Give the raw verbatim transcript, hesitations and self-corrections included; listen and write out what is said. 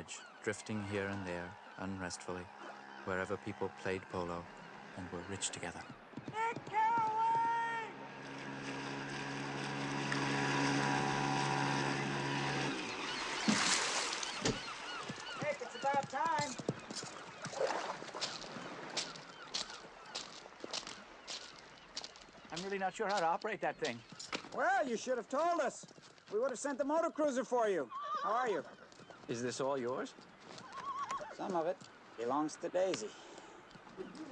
village, drifting here and there, unrestfully, wherever people played polo and were rich together. Nick Carraway! Nick, it's about time. I'm really not sure how to operate that thing. Well, you should have told us. We would have sent the motor cruiser for you. How are you? Is this all yours? Some of it belongs to Daisy.